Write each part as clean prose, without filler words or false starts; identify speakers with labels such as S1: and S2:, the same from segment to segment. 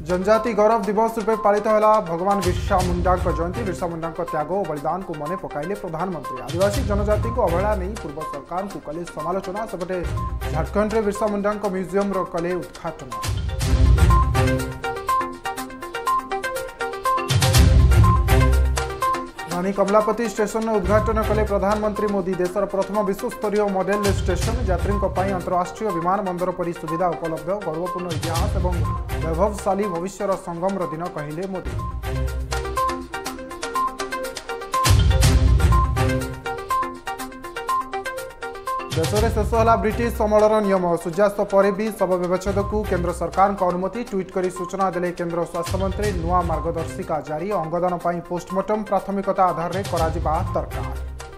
S1: जनजाति गौरव दिवस रूपे पालित होला भगवान बिरसा मुंडा जयंती। बिरसा मुंडा त्याग और बलिदान को मने पकाइले प्रधानमंत्री। आदिवासी जनजाति को अवहेला नहीं पूर्व सरकार को कले समालोचना। सेपटे झारखंड में बिरसा मुंडा म्यूजियम कले उद्घाटन। रानी कमलापति स्टेशन उद्घाटन कले प्रधानमंत्री मोदी। देशर प्रथम विश्वस्तरीय मॉडल स्टेशन यात्री अंतरराष्ट्रीय विमान बंदर परी सुविधा उपलब्ध। गौरवपूर्ण इतिहास और वैभवशाली भविष्यर संगम दिन कहले मोदी। देश में शेष है ब्रिटिश अमलर नियम। सूर्यास्त पर भी शव व्यवच्छेद को केंद्र सरकार को अनुमति। ट्वीट कर सूचना देले केंद्र स्वास्थ्य मंत्री। नुआ मार्गदर्शिका जारी। अंगदान पर पोस्टमार्टम प्राथमिकता आधार में करा दरकार।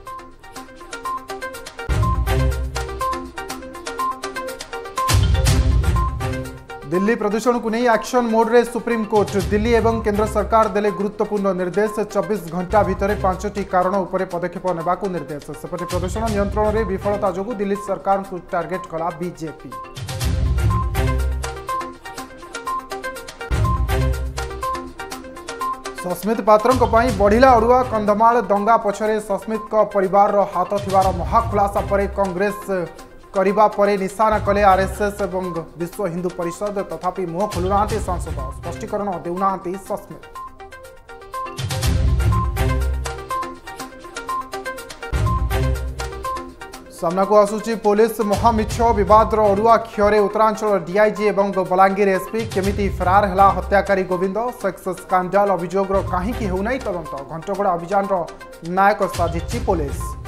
S1: दिल्ली प्रदूषण को नहीं एक्शन मोड रे सुप्रीम कोर्ट। दिल्ली एवं केंद्र सरकार देले गुरुत्वपूर्ण निर्देश। 24 घंटा भितर 5टी कारण उपर पदक्षेप नेबाकू निर्देश। सेपटे प्रदूषण नियंत्रण में विफलता जोगु दिल्ली सरकार को टार्गेट कला बीजेपी। सस्मित पात्रों बढ़िला अड़ुआ। कंधमाल दंगा पछरे सस्मित परिवार हाथ थिबार महाखुलासा पर कांग्रेस करिबा परे निशाना कले आरएसएस एवं विश्व हिंदू परिषद। तथापि मुह खोलुना सांसद। स्पष्टीकरण देउना सस्मित। सामना को आसुची पुलिस महामिछ विवाद अड़ुआ क्षय उत्तरांचल डीआईजी एवं बलांगीर एसपी केमिति फरार हला हत्याकारी गोविंद। सेक्स स्कांडाल अभियोग कहीं होना तदंत। घंटगड़ा अभियान नायक साजिची पुलिस।